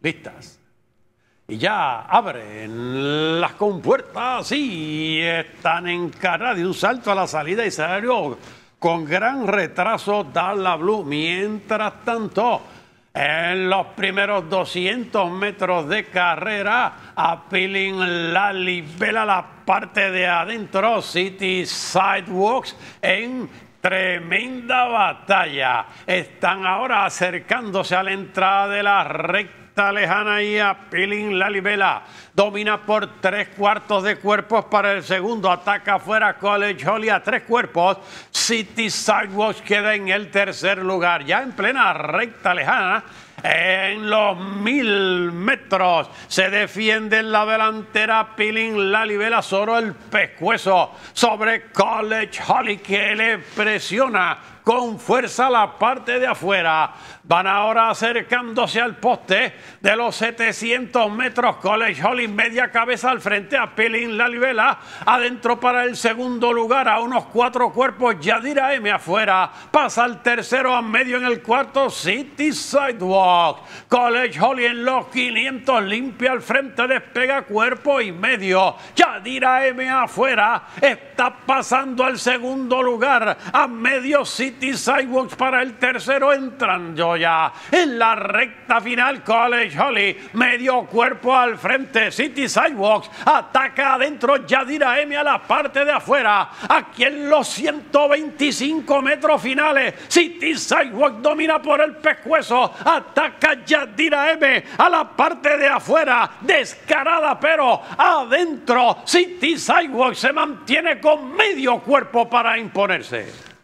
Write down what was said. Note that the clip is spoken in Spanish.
pistas. Y ya abren las compuertas y están en carrera de un salto a la salida y salario con gran retraso Dalla Blue. Mientras tanto, en los primeros 200 metros de carrera, Appealing Lalibela, la parte de adentro, City Sidewalks en tremenda batalla. Están ahora acercándose a la entrada de la recta lejana y Appealing Lalibela domina por 3/4 de cuerpos para el segundo. Ataca afuera College Holly a 3 cuerpos. City Sidewalks queda en el tercer lugar. Ya en plena recta lejana, en los 1000 metros, se defiende en la delantera Appealing Lalibela, solo el pescuezo sobre College Holly, que le presiona con fuerza la parte de afuera. Van ahora acercándose al poste de los 700 metros. College Holly media cabeza al frente. Appealing Lalibela adentro para el segundo lugar a unos 4 cuerpos. Yadira M afuera. Pasa al tercero, a medio en el cuarto. City Sidewalk. College Holly en los 500 limpia al frente. Despega cuerpo y medio. Yadira M afuera. Está pasando al segundo lugar. A medio City Sidewalks para el tercero, entrando ya en la recta final. College Holly medio cuerpo al frente. City Sidewalks ataca adentro. Yadira M a la parte de afuera. Aquí en los 125 metros finales, City Sidewalks domina por el pescuezo. Ataca Yadira M a la parte de afuera, descarada pero adentro. City Sidewalks se mantiene con medio cuerpo para imponerse.